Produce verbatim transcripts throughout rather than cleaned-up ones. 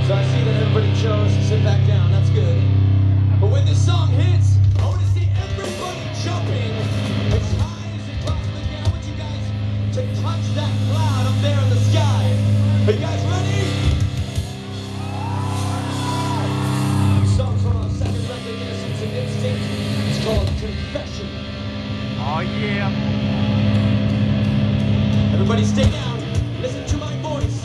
So I see that everybody chose to sit back down. That's good. But when this song hits, I want to see everybody jumping as high as you possibly can. I want you guys to touch that cloud up there in the sky. Are you guys ready? The song's from our second record, Innocence and Instinct. It's called Confession. Oh yeah. Everybody stay down. Listen to my voice.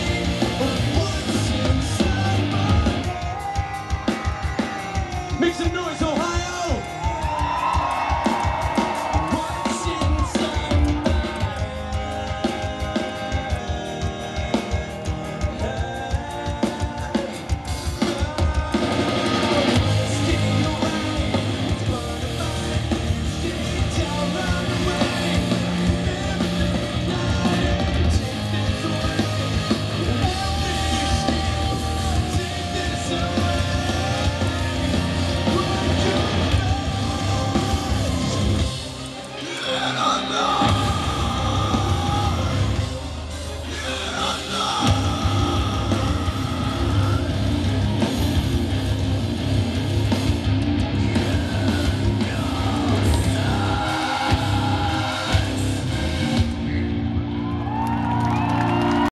Make some noise!